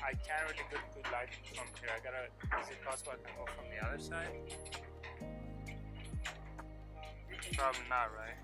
I can't really get good lighting from here. Is it possible I can go from the other side? Probably not, right?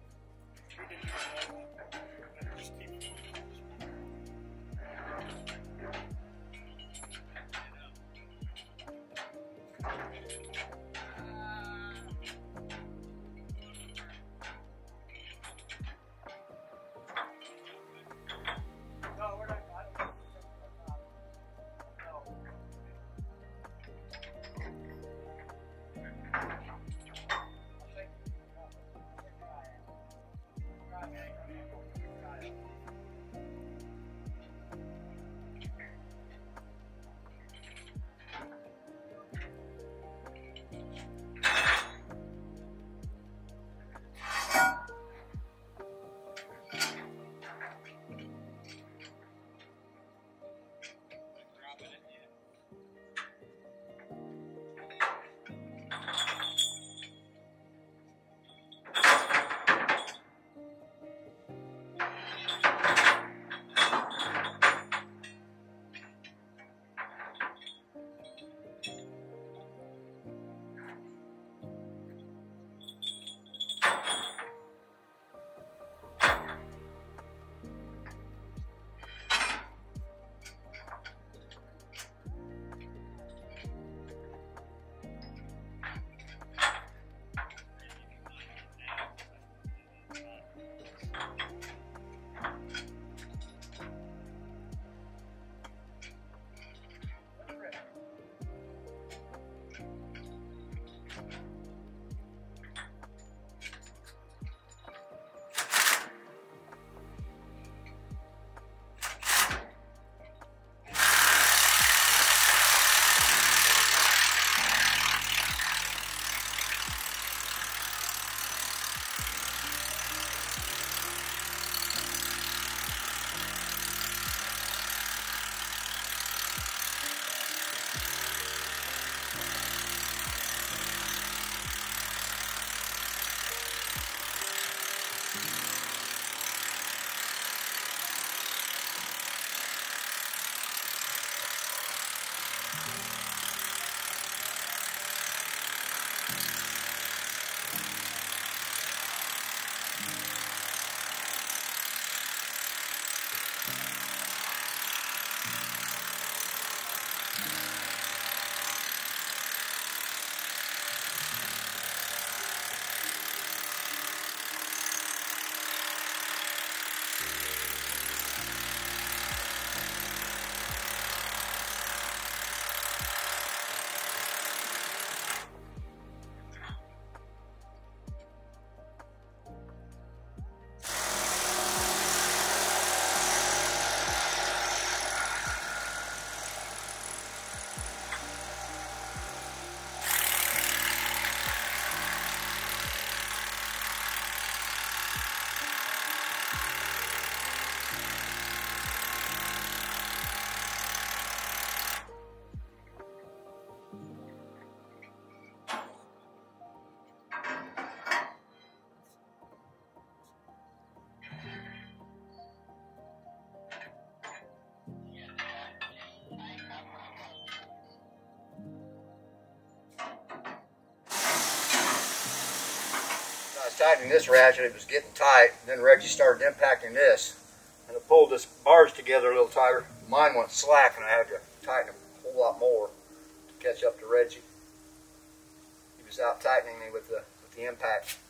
Tightening this ratchet, it was getting tight, and then Reggie started impacting this, and it pulled this barge together a little tighter. Mine went slack, and I had to tighten it a whole lot more to catch up to Reggie. He was out tightening me with the impact.